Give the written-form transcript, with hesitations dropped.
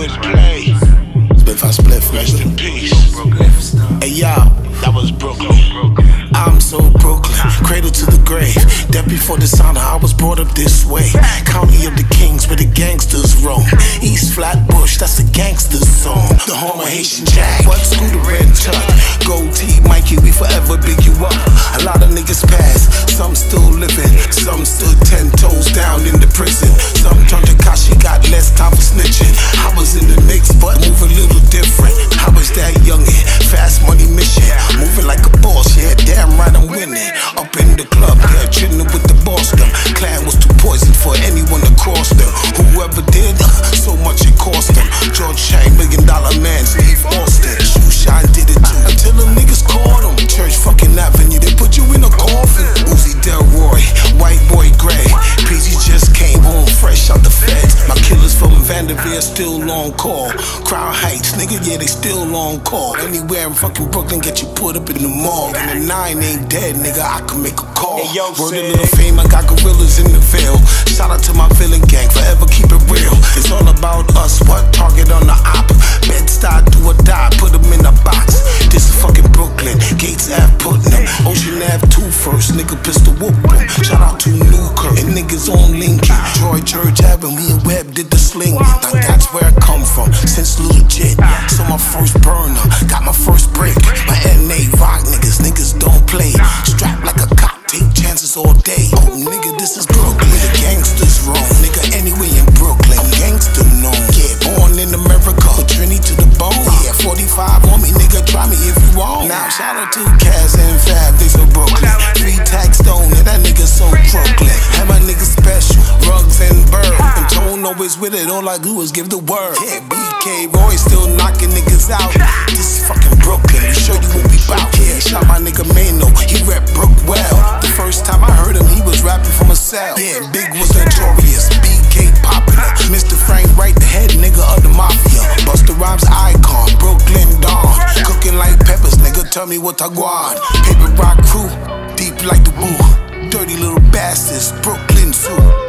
with play. Spliff I spliff. Rest in peace. Hey y'all, That was Brooklyn. I'm so Brooklyn, cradle to the grave. Death before dishonor, I was brought up this way. County of the kings where the gangsters roam. East Flatbush, that's the gangsters zone. The home of Haitian Jack, what school the red tuck. Gold T, Mikey, we forever big you up. A lot of niggas passed, some still living. Some stood 10 toes down in the prison. Some turned to Kashi, got less time for snitching. I was in the Knicks, but move a little different. I was that youngin', fast money mission. Moving like a boss, yeah, damn right I'm winning. Up in the club, yeah, chillin' with the boss them. Clan was too poison for anyone to cross them. Whoever did, so much it cost them. George Chang, $1 million man, Steve Austin. Shoe Shine did it too, until them niggas caught him. Church fucking Avenue, they put you in a coffin. Uzi Delroy, White Boy Gray. PG just came home fresh out the feds. My killers from Vanderveer still on call. Crown Heights, nigga, yeah, they still on call. Anywhere in fucking Brooklyn, get you put up in the mall. And the 9 ain't dead, nigga, I can make a call. Hey, yo, word a little fame, I got gorillas in the veil. Shout out to my villain gang, forever keep it real. It's all about us, what? Target on the op. Bed-Stuy, do or die, put them in a box. This is fucking Brooklyn, Gates Ave, Putnam. Ocean Ave 2 first, nigga pistol whoop em. Shout out to Newkirk, and niggas on Lincoln. Troy Church Ave, me and Webb did the sling. Now that's where I come from, since legit. So my first burner, got my first break. My NA rock niggas don't play. Strapped like a cop, take chances all day. Oh nigga, this is Brooklyn, the gangsters roam. Nigga, anyway in Brooklyn, I'm gangster known. Yeah, born in America, Trini to the bone. Yeah, 45 on me, nigga, try me if you want. Now shout out to Cass and Fab, they so Brooklyn. 3 tax stone, and that nigga so Brooklyn. And my nigga special, Rugs and Bird. And Tone always with it, all I do is give the word. Yeah, BK Roy still knocking niggas out. This is fucking Brooklyn, you sure you won't be bout. Yeah, shout my nigga Mano, he rep Brook well. The first time I heard him, he was rapping from a cell. Yeah, Big was notorious, BK popular. Mr. Frank Wright, the head nigga of the mafia. Busta Rhymes icon, Brooklyn Dawn. Cooking like peppers, nigga, tell me what I want. Paper Rock crew, deep like the boo. Dirty little bastards, Brooklyn Zoo.